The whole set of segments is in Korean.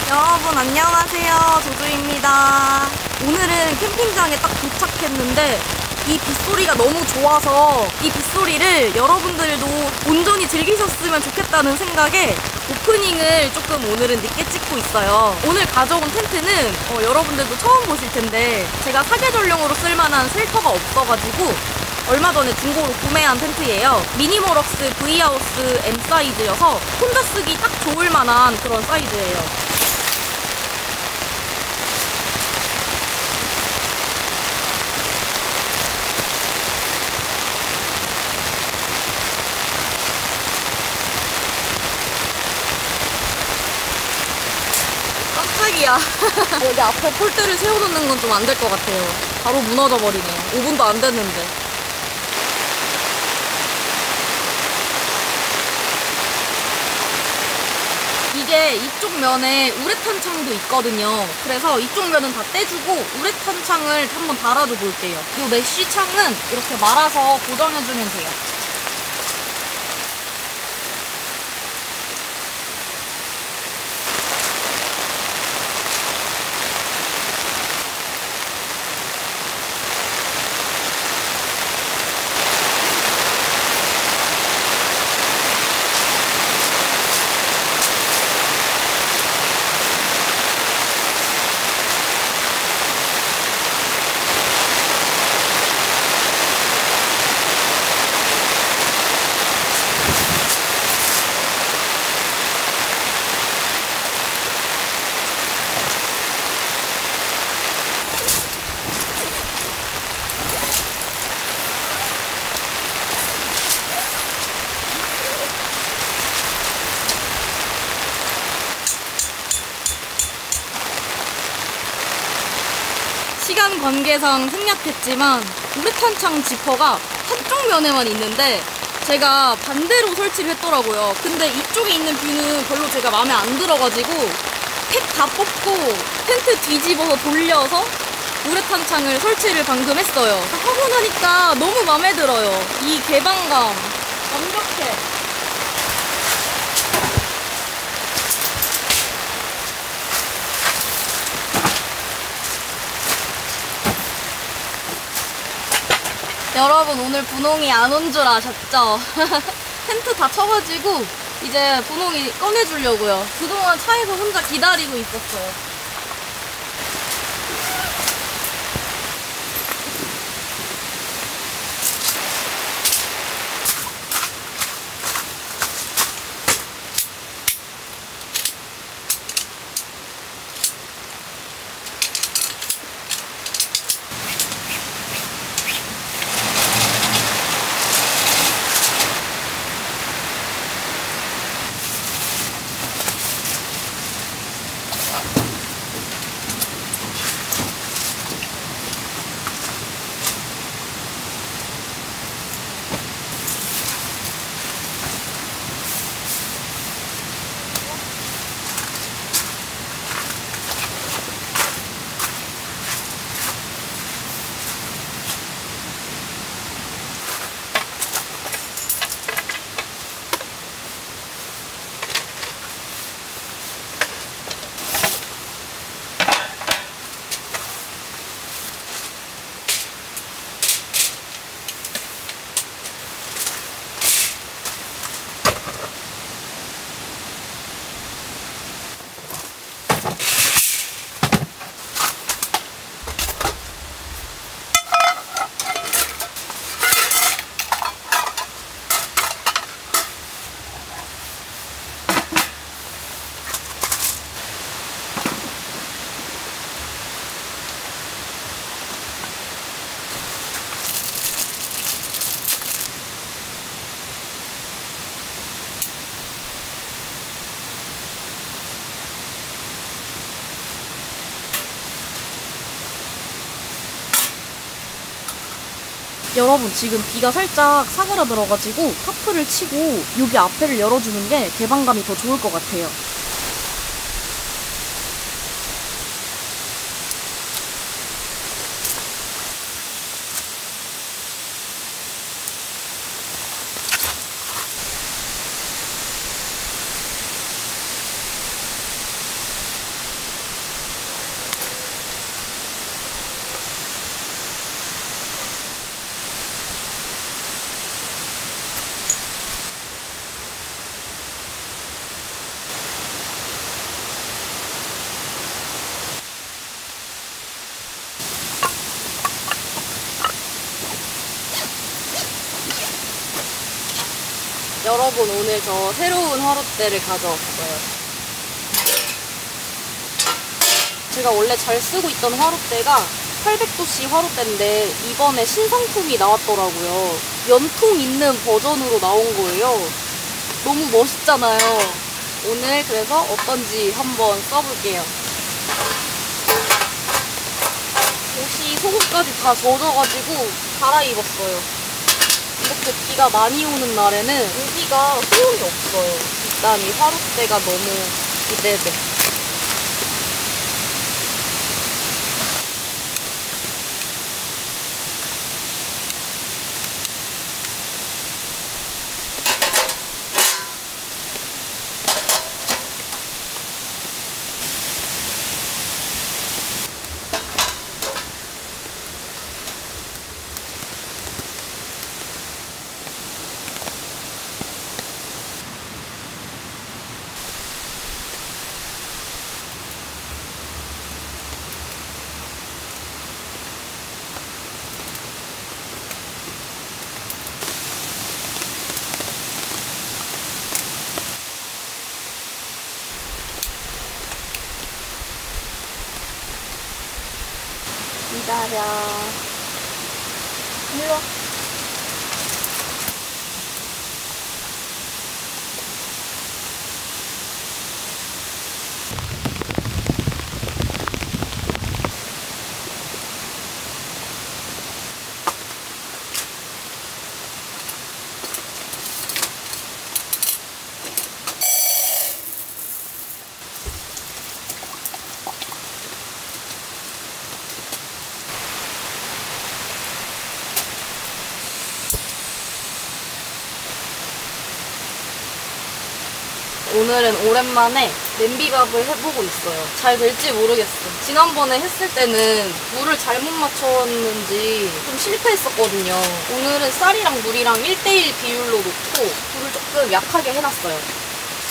여러분 안녕하세요. 조조입니다. 오늘은 캠핑장에 딱 도착했는데 이 빗소리가 너무 좋아서 이 빗소리를 여러분들도 온전히 즐기셨으면 좋겠다는 생각에 오프닝을 조금 오늘은 늦게 찍고 있어요. 오늘 가져온 텐트는 여러분들도 처음 보실 텐데 제가 사계절용으로 쓸만한 쉘터가 없어가지고 얼마 전에 중고로 구매한 텐트예요. 미니모럭스 V하우스 M 사이즈여서 혼자 쓰기 딱 좋을 만한 그런 사이즈예요. 깜짝이야. 여기 앞에 폴대를 세워놓는 건 좀 안 될 것 같아요. 바로 무너져 버리네요. 5분도 안 됐는데. 이게 이쪽 면에 우레탄 창도 있거든요. 그래서 이쪽 면은 다 떼주고 우레탄 창을 한번 달아줘 볼게요. 이 메쉬 창은 이렇게 말아서 고정해주면 돼요. 시간 관계상 생략했지만 우레탄 창 지퍼가 한쪽 면에만 있는데 제가 반대로 설치를 했더라고요. 근데 이쪽에 있는 뷰는 별로 제가 마음에 안 들어가지고 팩 다 뽑고 텐트 뒤집어서 돌려서 우레탄 창을 설치를 방금 했어요. 하고 나니까 너무 마음에 들어요. 이 개방감 완벽해. 여러분 오늘 분홍이 안 온 줄 아셨죠? 텐트 다 쳐가지고 이제 분홍이 꺼내주려고요. 그동안 차에서 혼자 기다리고 있었어요. 여러분 지금 비가 살짝 사그라들어가지고 타프를 치고 여기 앞에를 열어주는 게 개방감이 더 좋을 것 같아요. 여러분, 오늘 저 새로운 화롯대를 가져왔어요. 제가 원래 잘 쓰고 있던 화롯대가 800도씨 화롯대인데 이번에 신상품이 나왔더라고요. 연통 있는 버전으로 나온 거예요. 너무 멋있잖아요. 오늘 그래서 어떤지 한번 써볼게요. 옷이 속옷까지 다 젖어가지고 갈아입었어요. 이렇게 비가 많이 오는 날에는 우비가 소용이 없어요. 일단 이 화롯대가 너무 기대돼. 기다려. 일로. 오늘은 오랜만에 냄비밥을 해보고 있어요. 잘 될지 모르겠어. 지난번에 했을 때는 물을 잘못 맞췄는지 좀 실패했었거든요. 오늘은 쌀이랑 물이랑 1:1 비율로 놓고 불을 조금 약하게 해놨어요.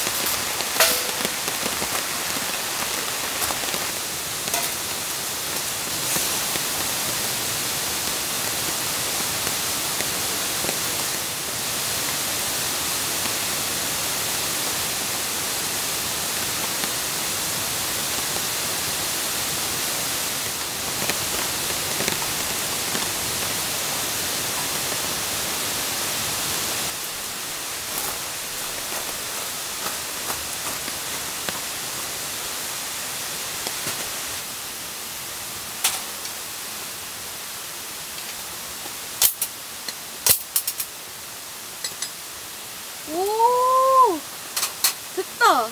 오, 됐다.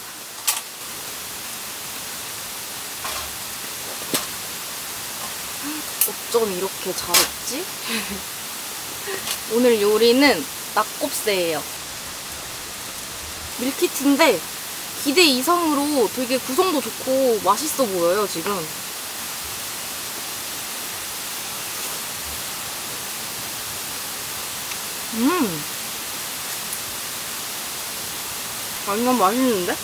어쩜 이렇게 잘했지? 오늘 요리는 낙곱새예요. 밀키트인데 기대 이상으로 되게 구성도 좋고 맛있어 보여요, 지금. 완전 맛있는데?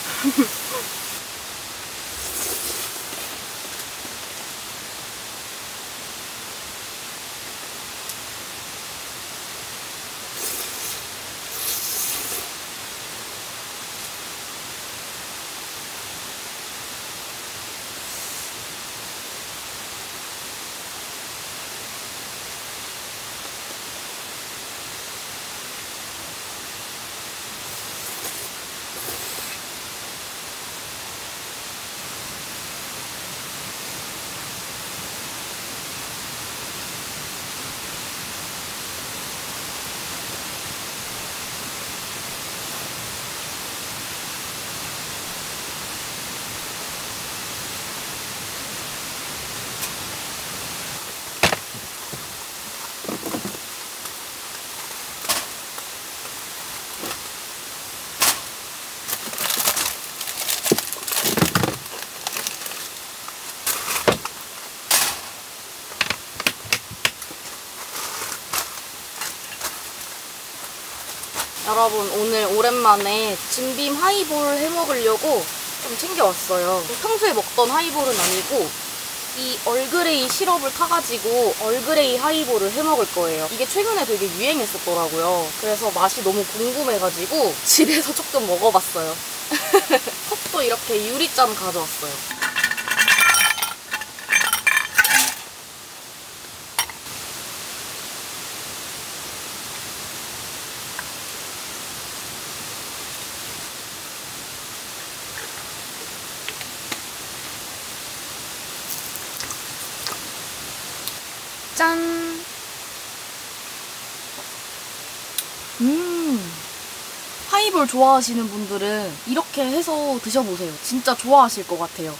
여러분, 오늘 오랜만에 진빔 하이볼 해먹으려고 좀 챙겨왔어요. 평소에 먹던 하이볼은 아니고 이 얼그레이 시럽을 타가지고 얼그레이 하이볼을 해먹을 거예요. 이게 최근에 되게 유행했었더라고요. 그래서 맛이 너무 궁금해가지고 집에서 조금 먹어봤어요. 컵도 이렇게 유리잔 가져왔어요. 짠! 하이볼 좋아하시는 분들은 이렇게 해서 드셔보세요. 진짜 좋아하실 것 같아요.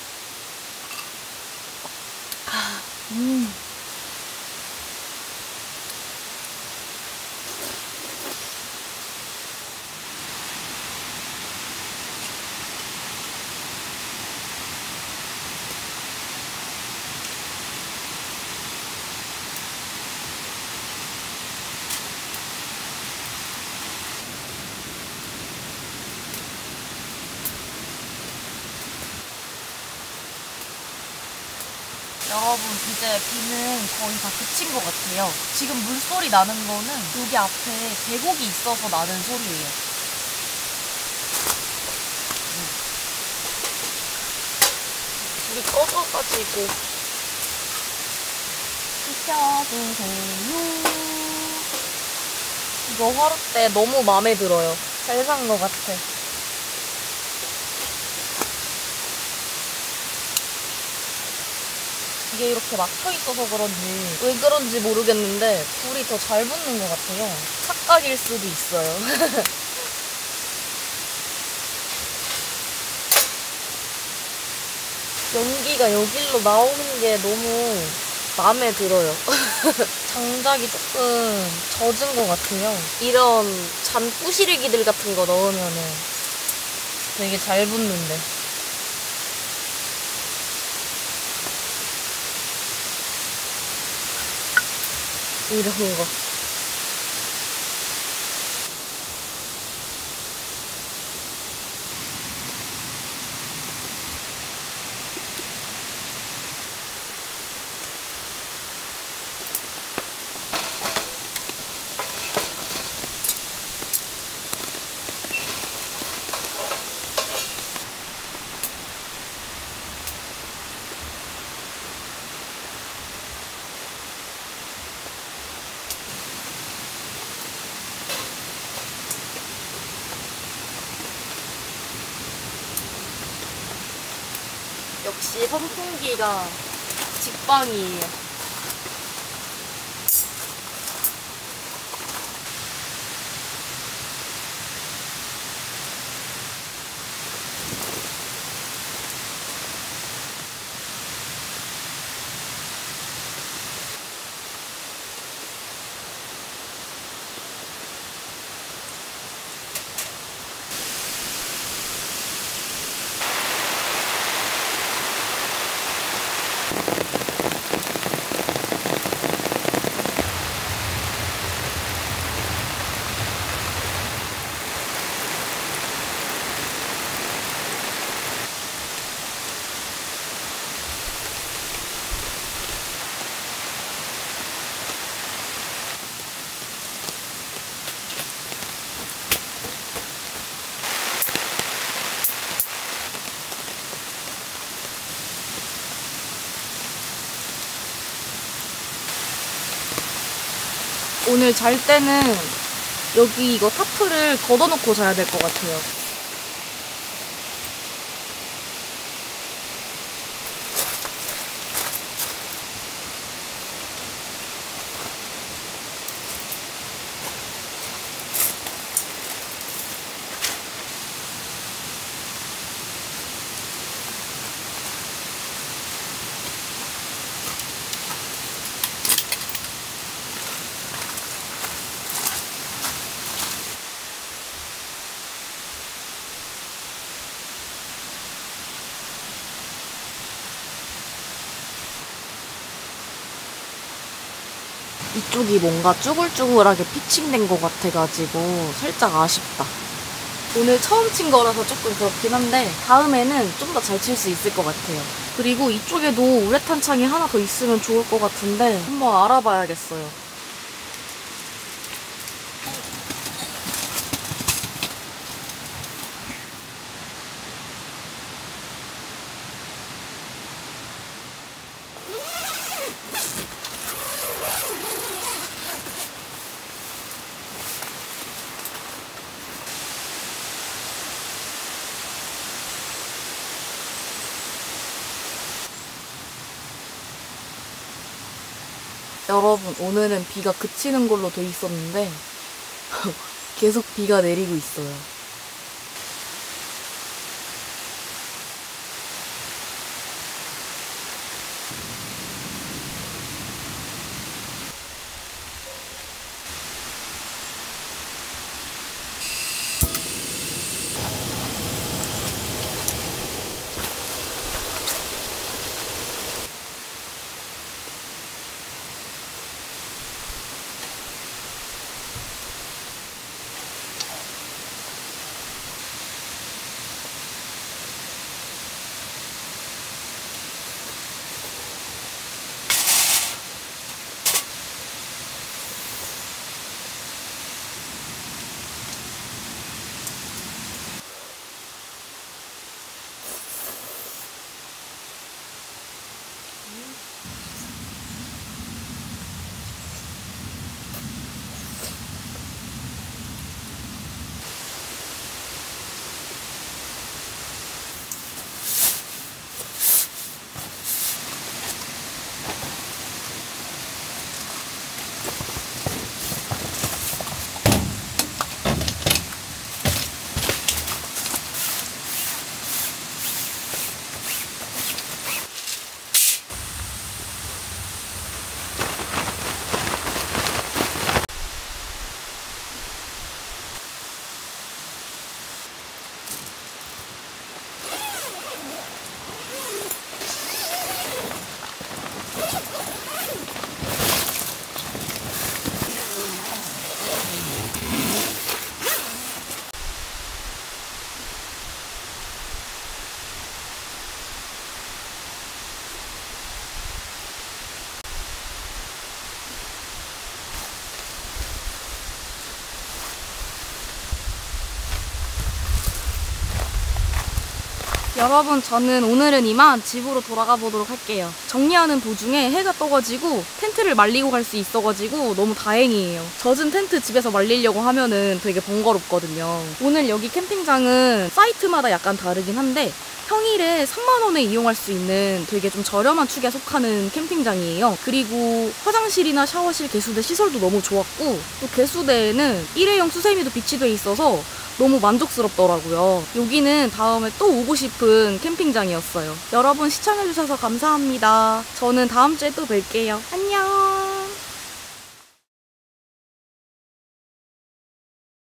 여러분, 이제 비는 거의 다 그친 것 같아요. 지금 물소리 나는 거는 여기 앞에 계곡이 있어서 나는 소리예요. 불이 꺼져가지고 드셔보세요. 이거 화롯대 너무 마음에 들어요. 잘 산 것 같아. 이게 이렇게 막혀있어서 그런지 왜 그런지 모르겠는데 불이 더 잘 붙는 것 같아요. 착각일 수도 있어요. 연기가 여기로 나오는 게 너무 마음에 들어요. 장작이 조금 젖은 것 같아요. 이런 잔 부시래기들 같은 거 넣으면은 되게 잘 붙는데. 이런 거. 역시 선풍기가 직방이에요. 오늘 잘 때는 여기 이거 타프를 걷어놓고 자야 될 것 같아요. 이쪽이 뭔가 쭈글쭈글하게 피칭된 것 같아가지고 살짝 아쉽다. 오늘 처음 친 거라서 조금 그렇긴 한데 다음에는 좀 더 잘 칠 수 있을 것 같아요. 그리고 이쪽에도 우레탄 창이 하나 더 있으면 좋을 것 같은데 한번 알아봐야겠어요. 여러분, 오늘은 비가 그치는 걸로 돼 있었는데 계속 비가 내리고 있어요. 여러분, 저는 오늘은 이만 집으로 돌아가 보도록 할게요. 정리하는 도중에 해가 떠가지고 텐트를 말리고 갈 수 있어가지고 너무 다행이에요. 젖은 텐트 집에서 말리려고 하면은 되게 번거롭거든요. 오늘 여기 캠핑장은 사이트마다 약간 다르긴 한데 평일에 3만원에 이용할 수 있는 되게 좀 저렴한 축에 속하는 캠핑장이에요. 그리고 화장실이나 샤워실, 개수대 시설도 너무 좋았고 또 개수대에는 일회용 수세미도 비치돼 있어서 너무 만족스럽더라고요. 여기는 다음에 또 오고 싶은 캠핑장이었어요. 여러분, 시청해주셔서 감사합니다. 저는 다음 주에 또 뵐게요. 안녕.